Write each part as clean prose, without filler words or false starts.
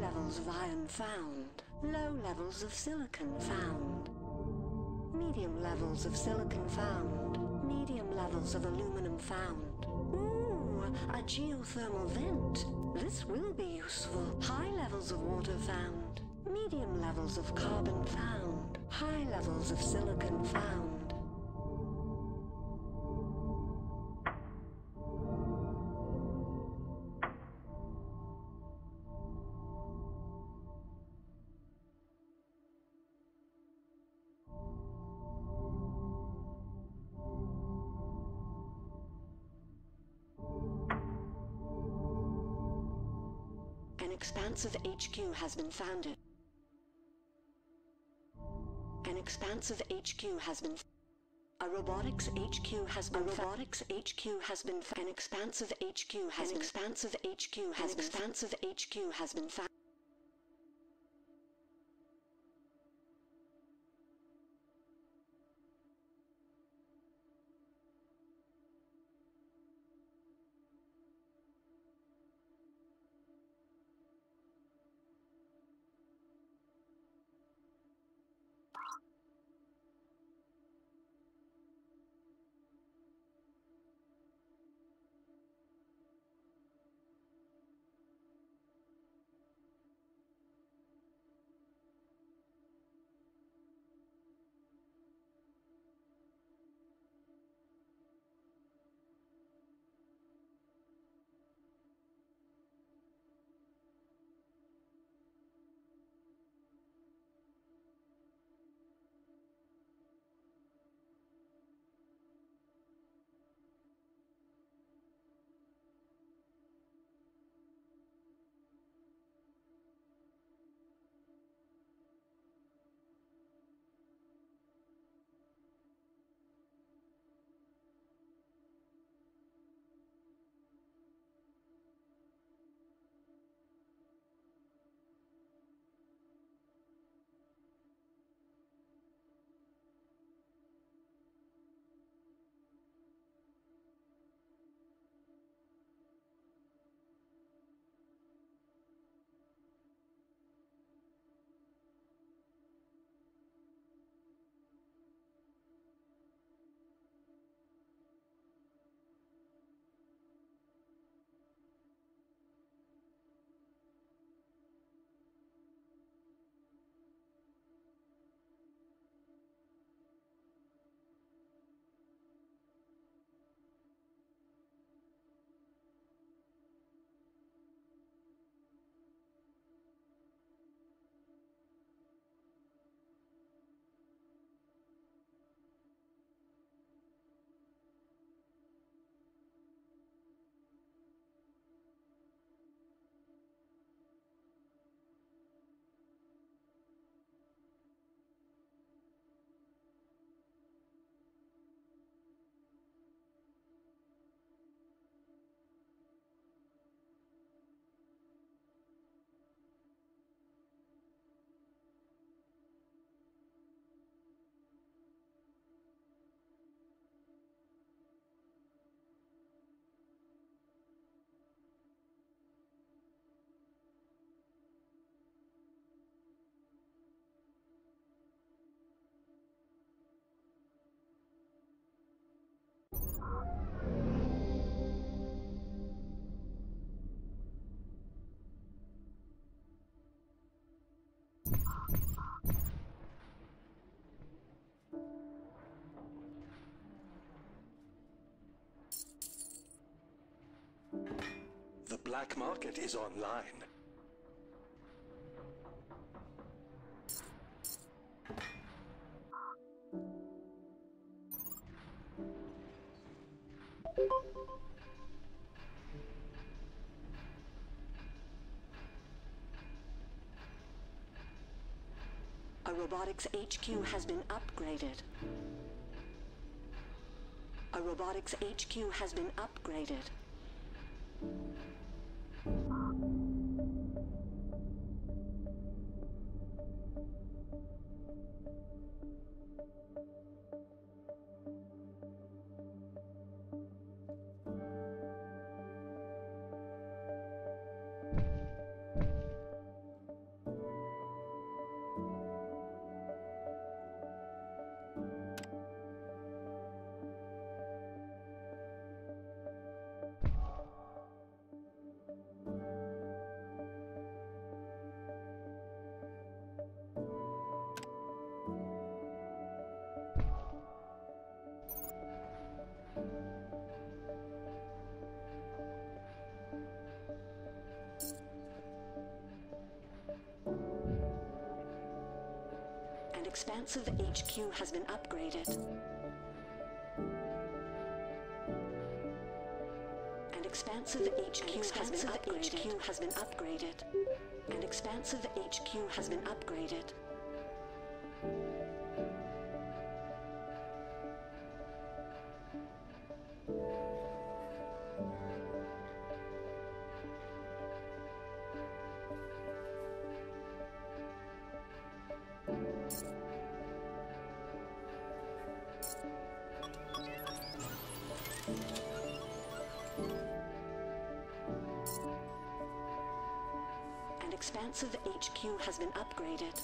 levels of iron found. Low levels of silicon found. Medium levels of silicon found. Medium levels of aluminum found. Ooh, a geothermal vent. This will be useful. High levels of water found. Medium levels of carbon found. High levels of silicon found. An expansive HQ has been founded. An expansive HQ has been. A robotics HQ has been. A robotics HQ has been. An expansive HQ has. An expansive HQ has. An expansive HQ has been found. The black market is online. A robotics HQ has been upgraded. A robotics HQ has been upgraded. expansive HQ has been upgraded. An expansive HQ has been upgraded. An expansive HQ has been upgraded. An expansive HQ has been upgraded.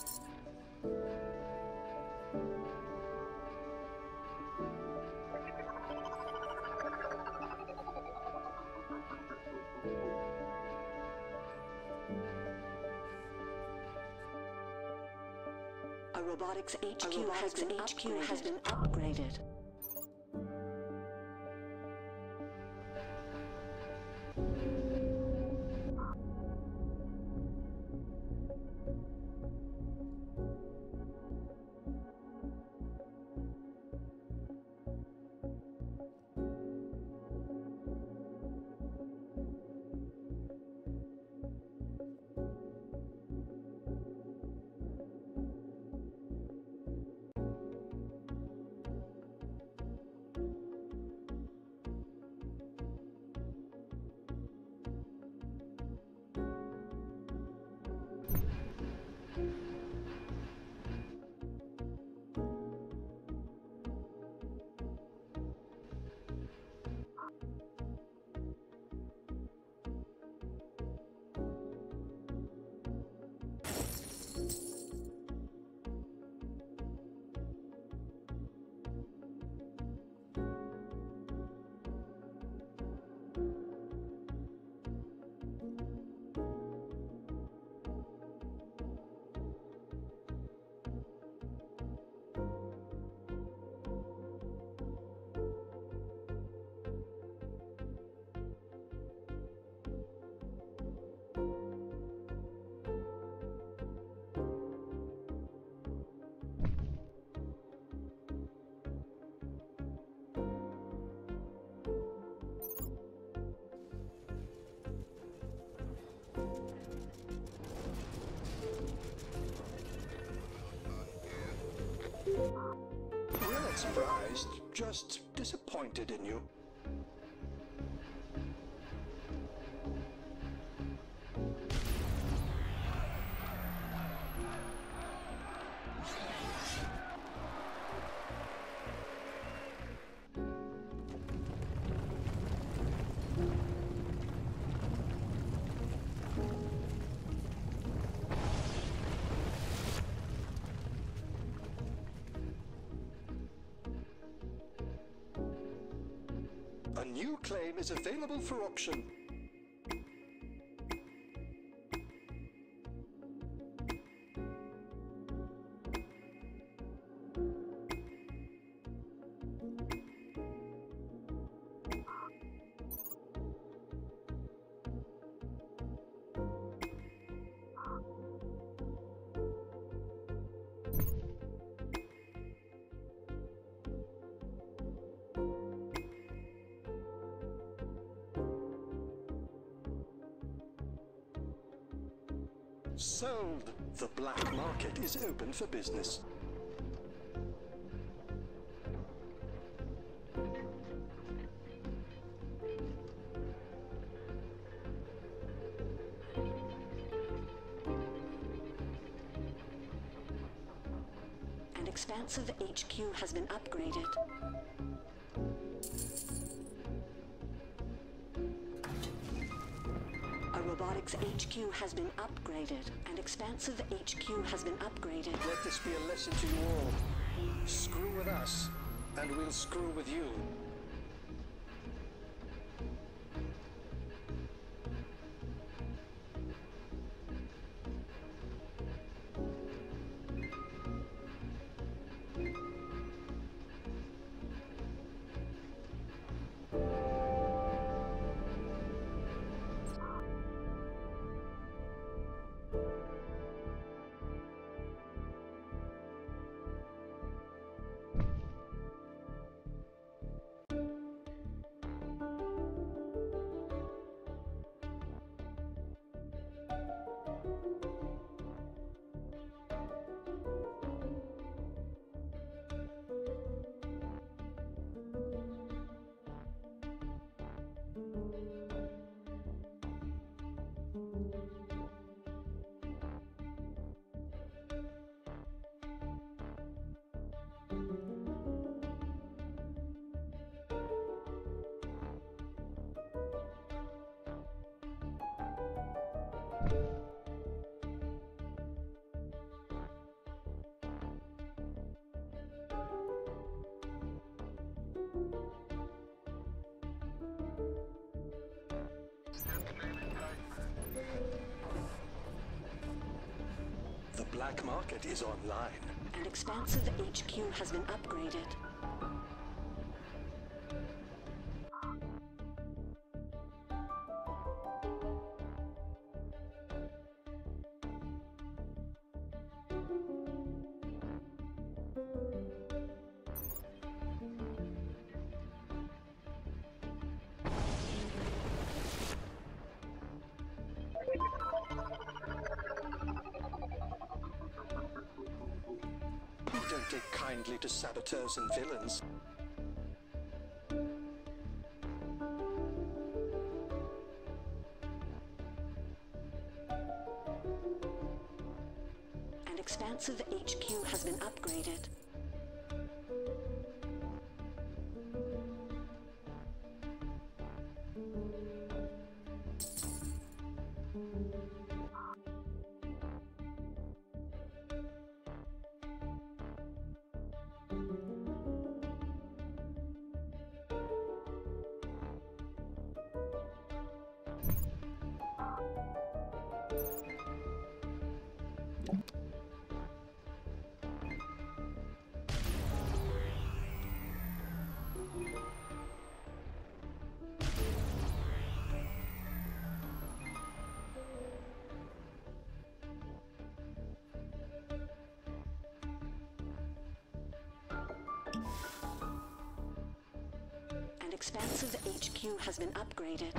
A robotics HQ has been upgraded. We're not surprised, just disappointed in you. A new claim is available for auction. Sold. The black market is open for business. An expansive HQ has been upgraded. Robotics HQ has been upgraded. An expansive HQ has been upgraded. Let this be a lesson to you all. Screw with us, and we'll screw with you. black market is online. An expansive HQ has been upgraded. Don't take kindly to saboteurs and villains. An expansive HQ has been upgraded. An expansive HQ has been upgraded.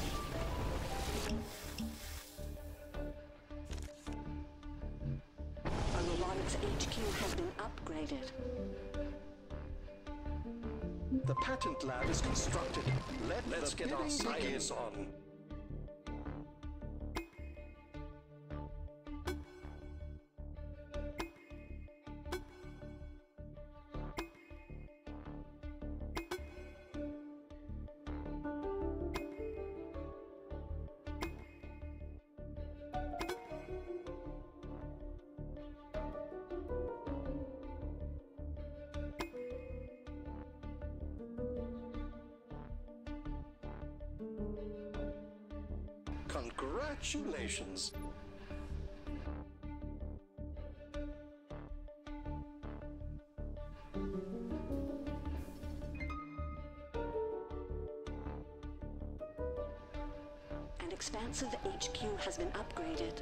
A robotics HQ has been upgraded. The patent lab is constructed. Let's get our science on. Congratulations! An expansive HQ has been upgraded.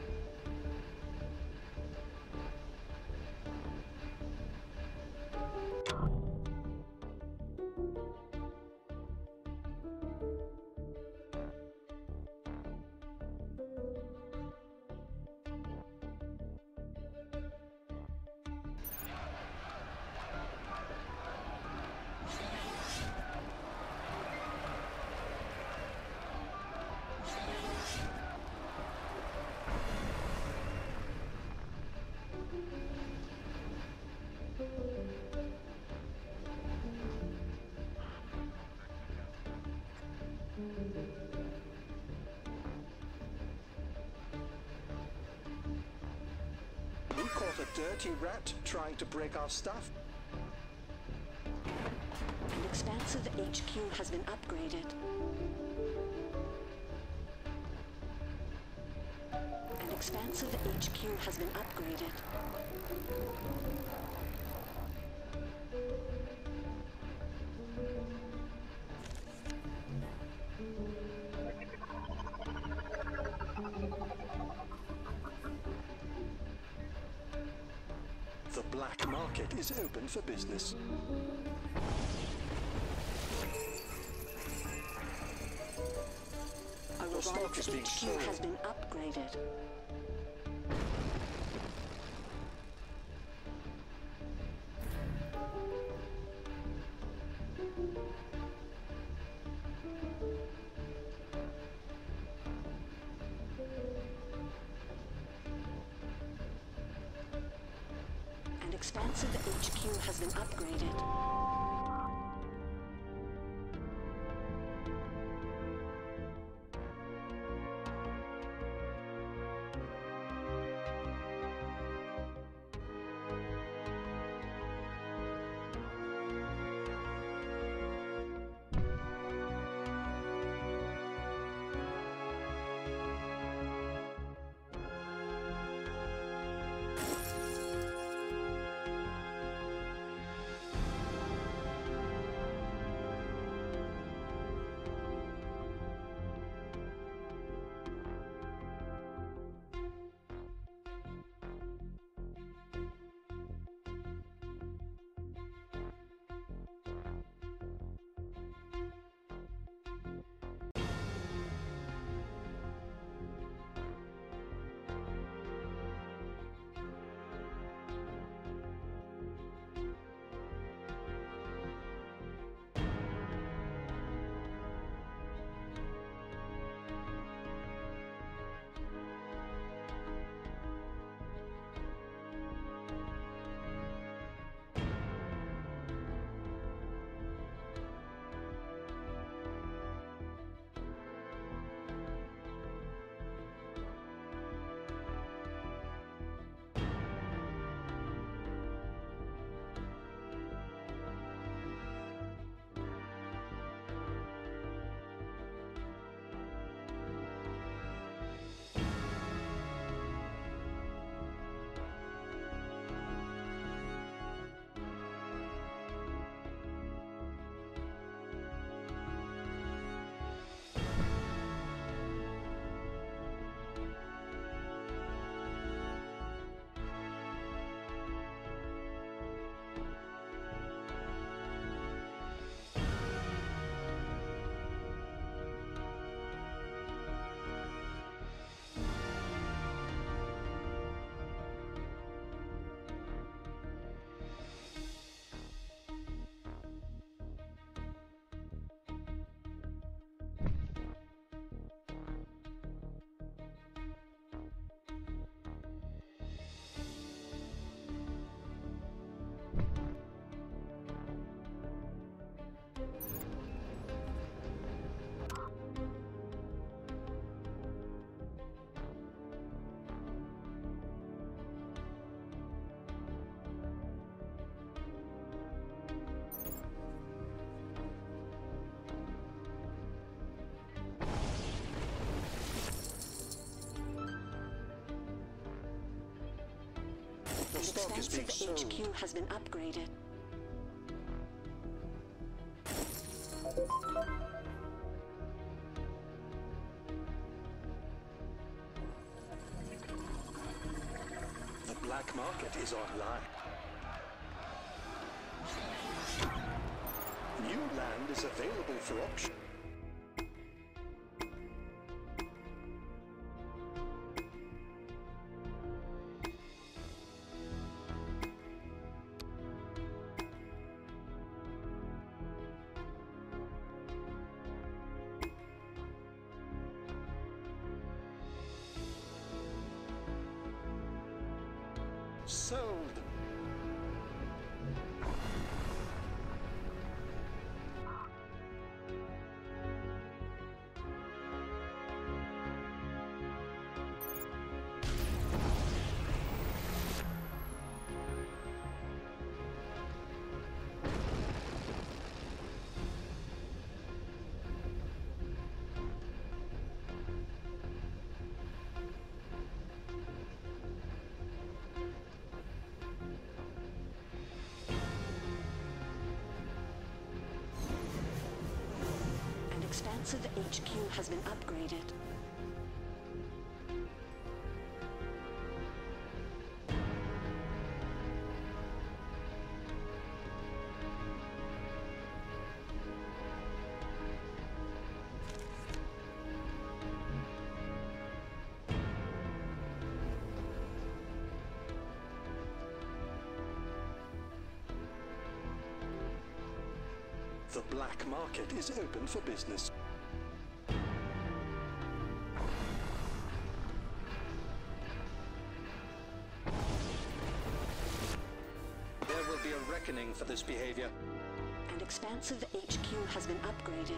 We caught a dirty rat trying to break our stuff. An expansive HQ has been upgraded. An expansive HQ has been upgraded. The black market is open for business. A Your stock robotics is being HQ sold. has been upgraded. An expansive HQ has been upgraded. Your An stock is being expansive sold. HQ has been upgraded. The black market is online. New land is available for auction. Sold. An expansive HQ has been upgraded. The black market is open for business. There will be a reckoning for this behavior. An expansive HQ has been upgraded.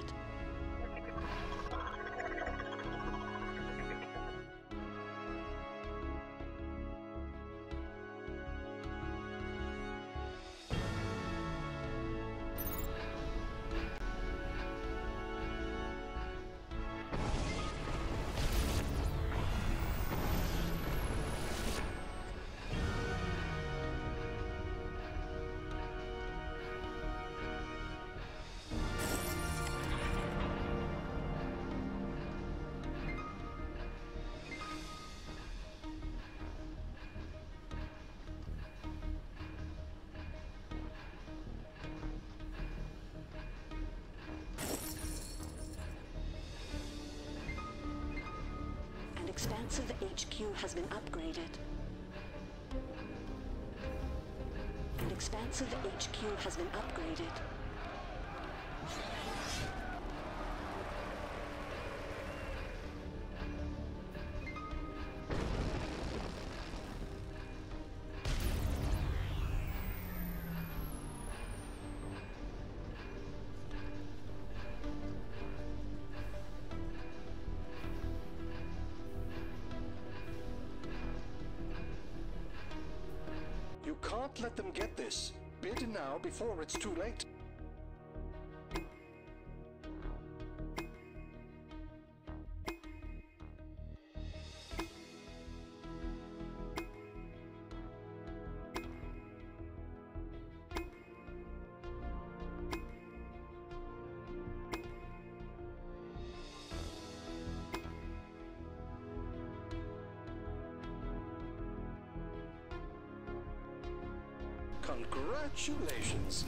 An expansive HQ has been upgraded. An expansive HQ has been upgraded. You can't let them get this. Bid now before it's too late. Congratulations.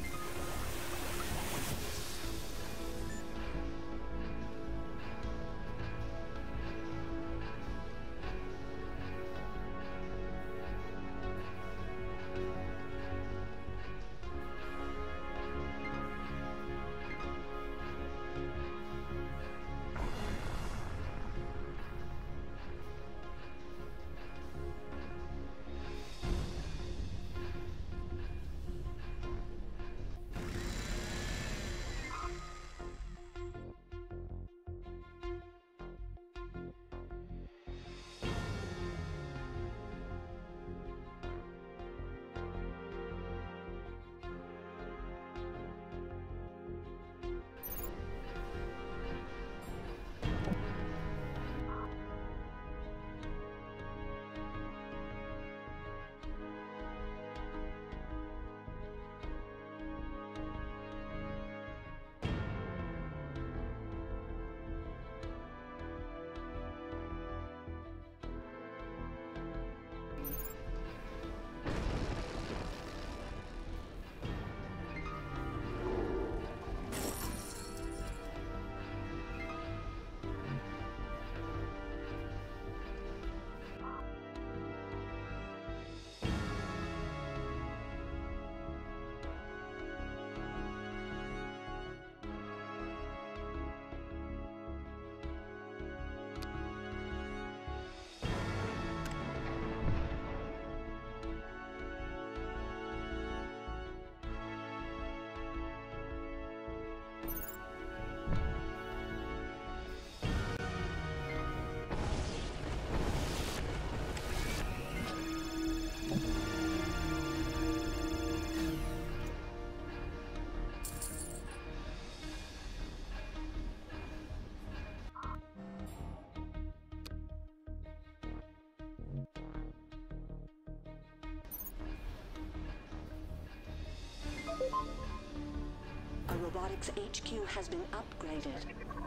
A robotics HQ has been upgraded.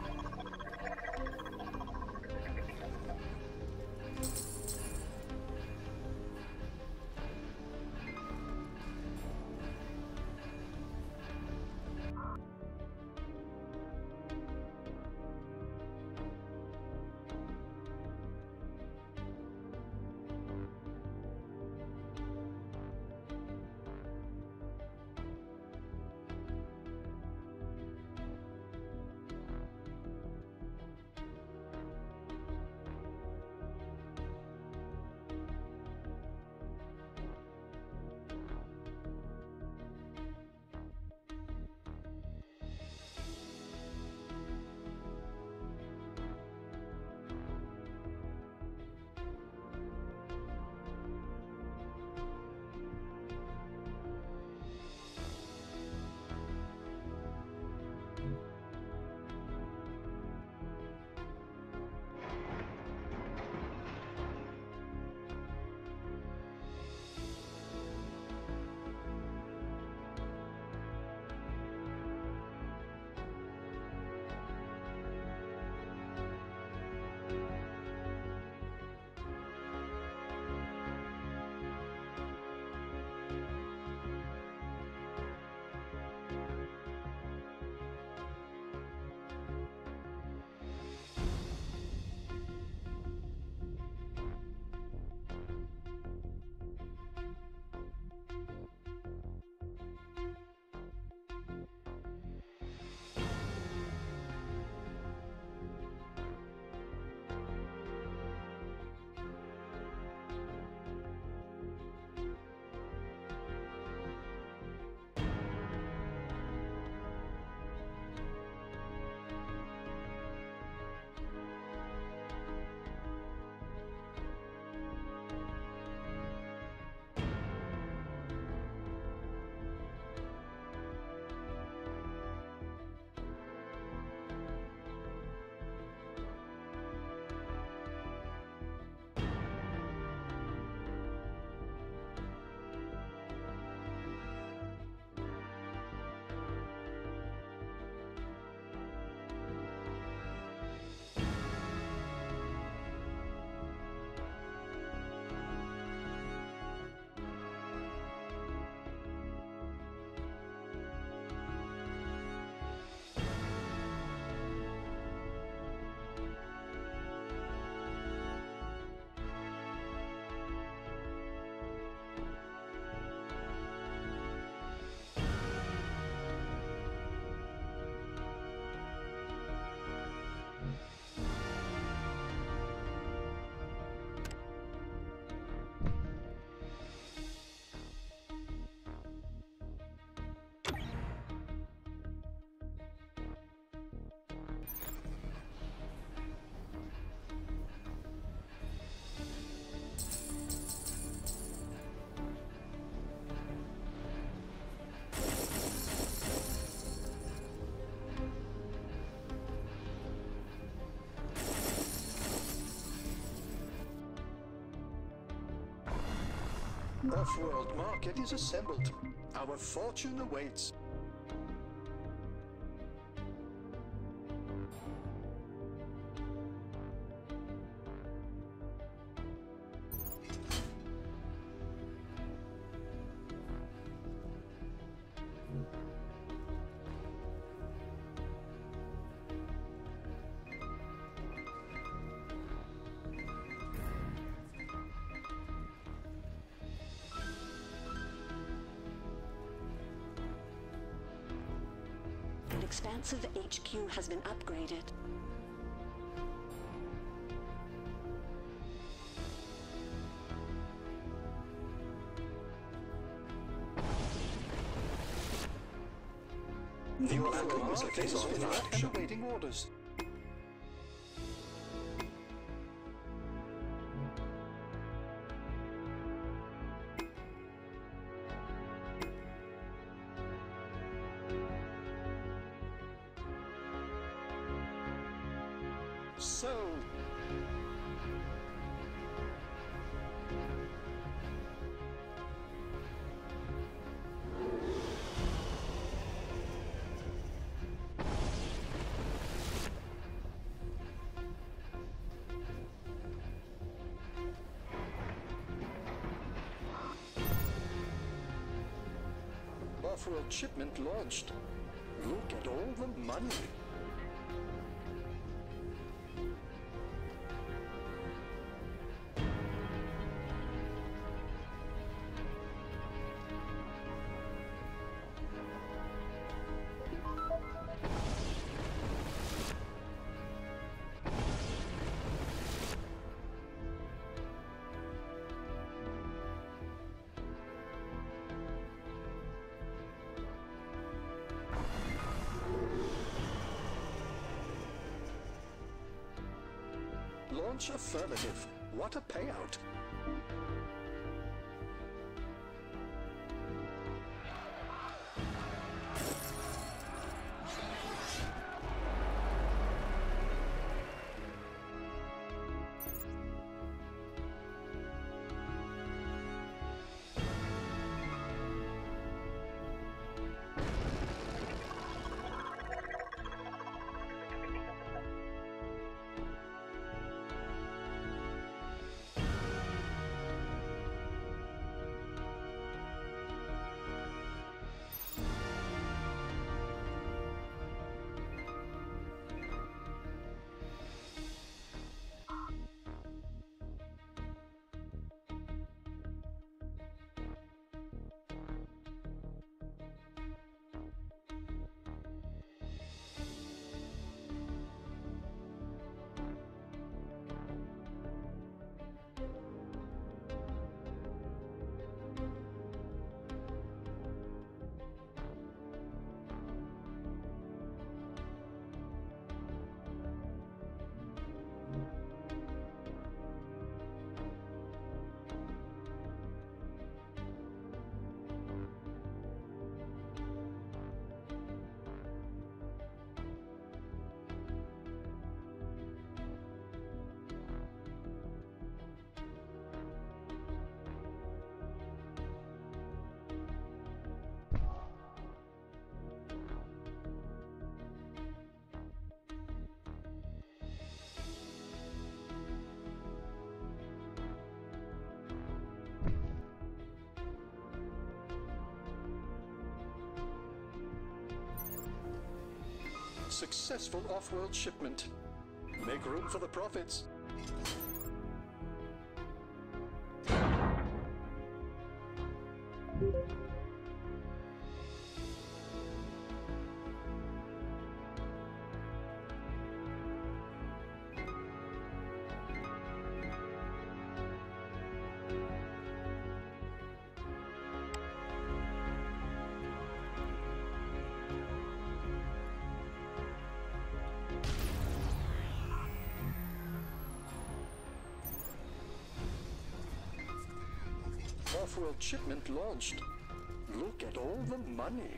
Off-world market is assembled. Our fortune awaits. An expansive HQ has been upgraded. The off-world market is finished and awaiting orders. So... Off-world shipment launched. Look at all the money. Launch affirmative. What a payout. Successful off-world shipment. Make room for the profits. Off-world shipment launched. Look at all the money.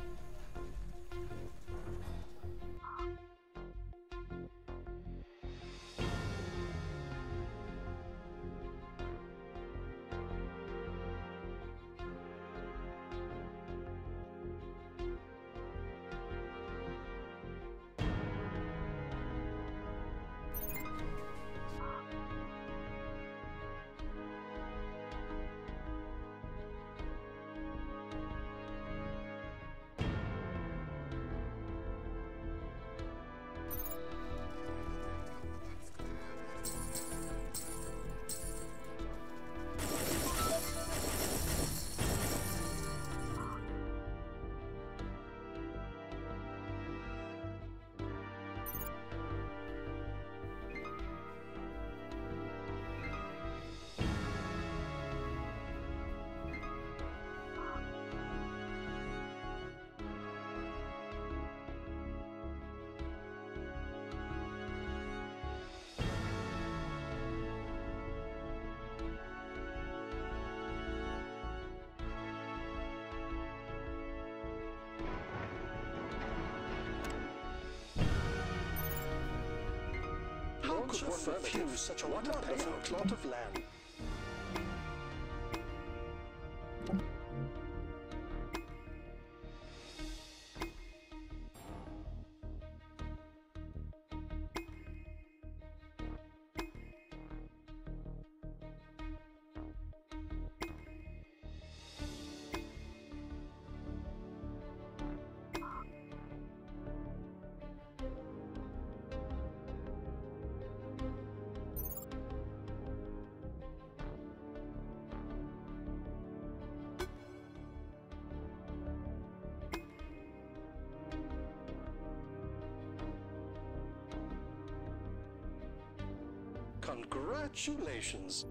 How could one refuse such a wonderful plot of land? Congratulations!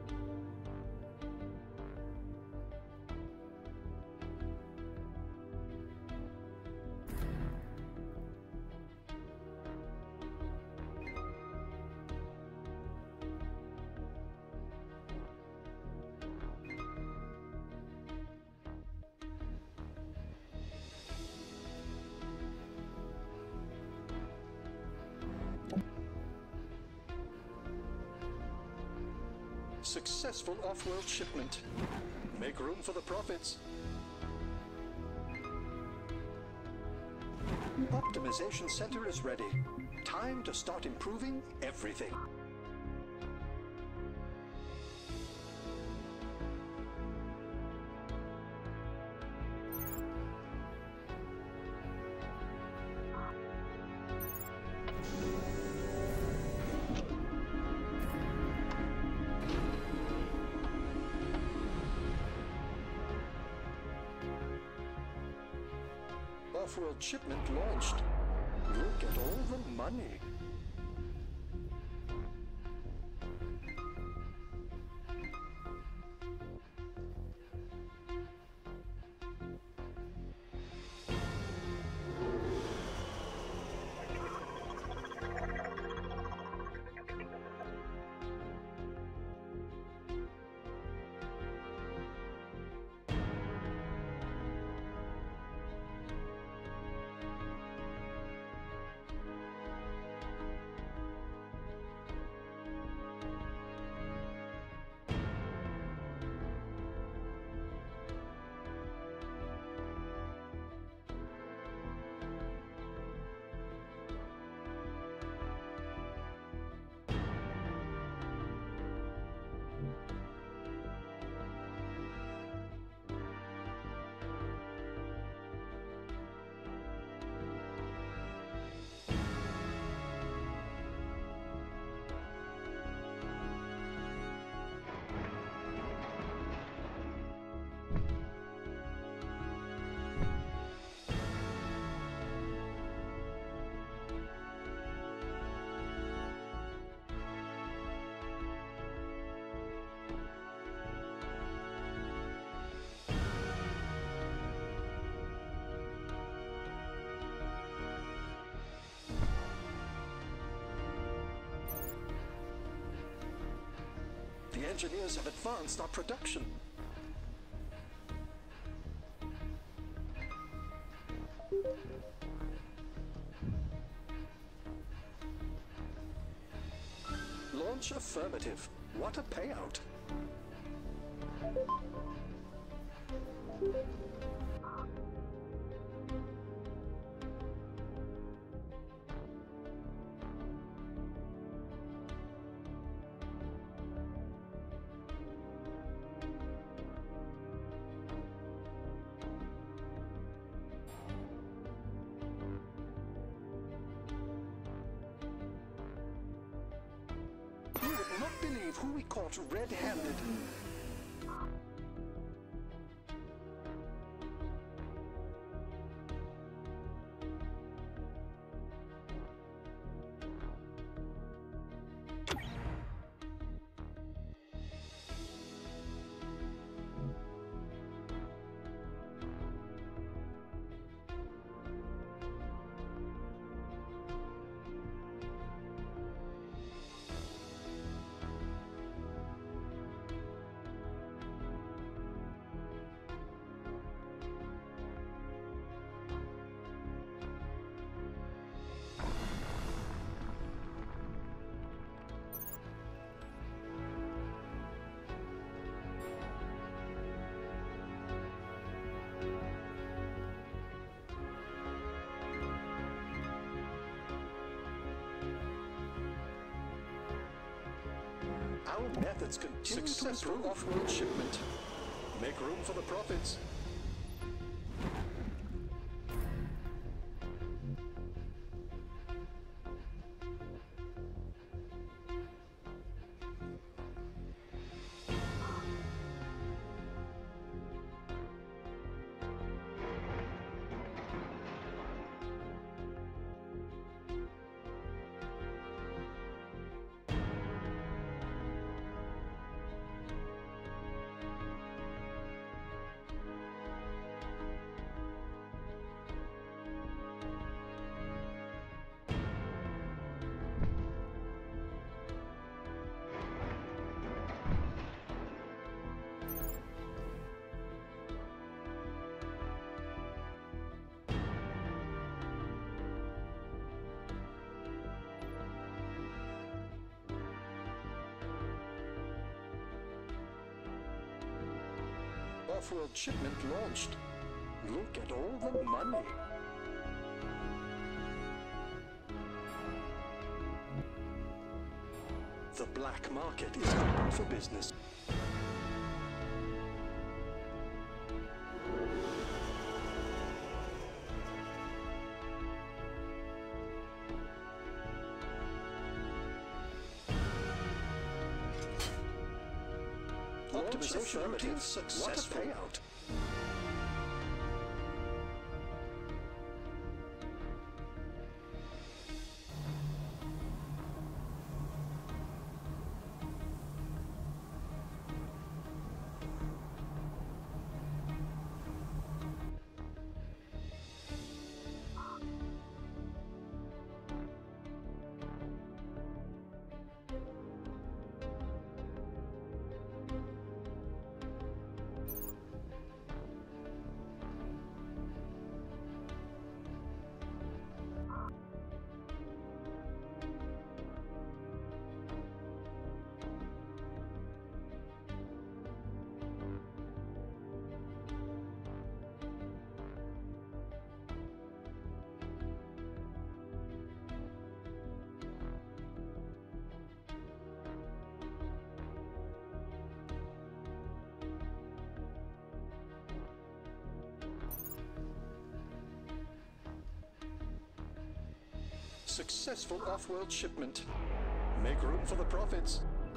Successful off-world shipment. Make room for the profits. Optimization center is ready. Time to start improving everything. Off-world shipment launched. Look at all the money. The engineers have advanced our production. Launch affirmative. What a payout. You would not believe who we caught red-handed. Our methods continue successful off-world shipment. Make room for the profits. Off-world shipment launched. Look at all the money. The black market is open for business. Optimization routine successful. What a payout. Successful off-world shipment. Make room for the profits.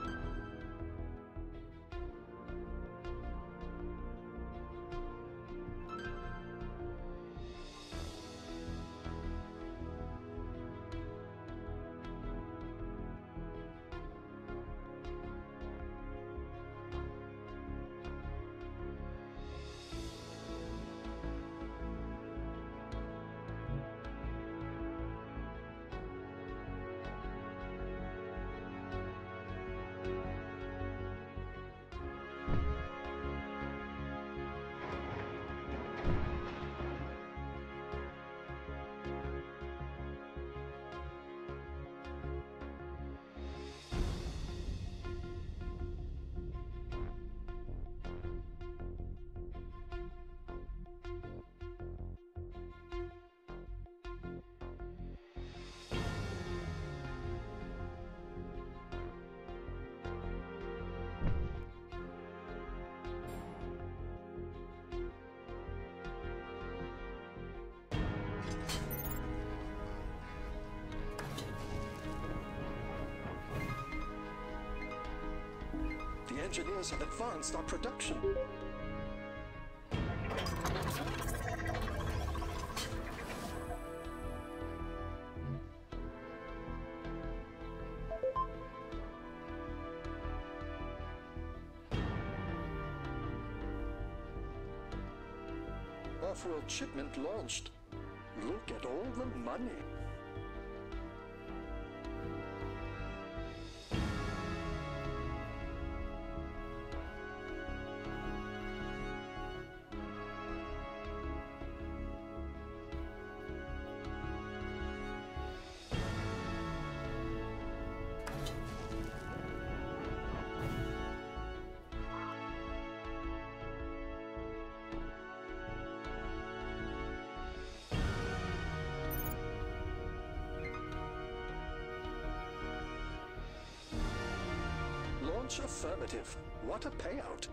The engineers have advanced our production. Off-world shipment launched. Look at all the money. Launch affirmative. What a payout.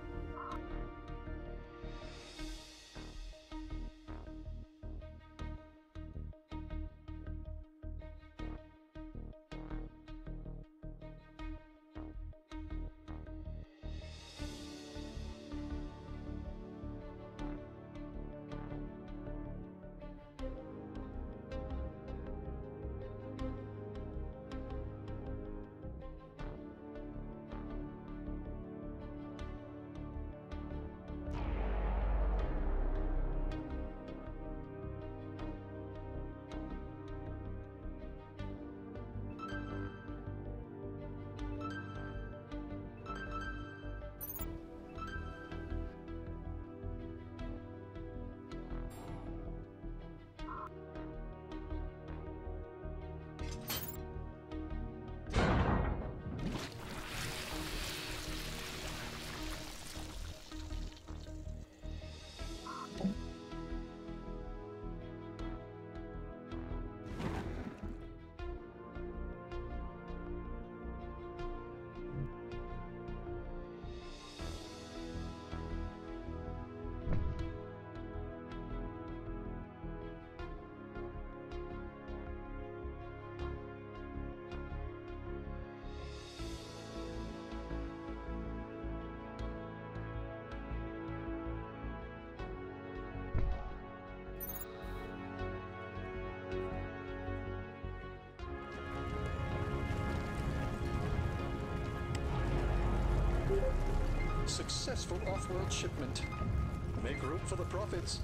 successful off-world shipment. Make room for the profits.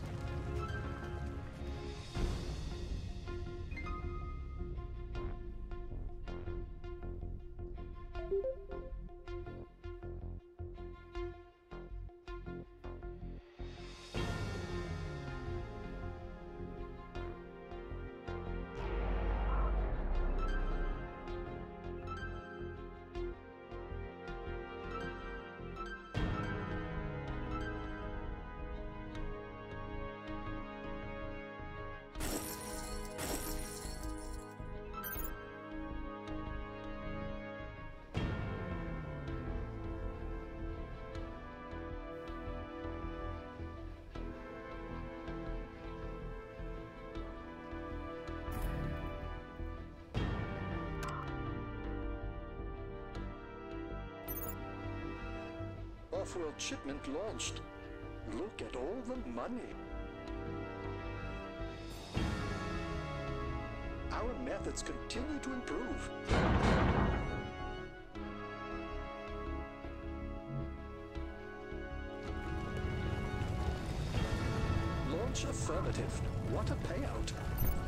Off-world shipment launched. Look at all the money. Our methods continue to improve. Launch affirmative. What a payout.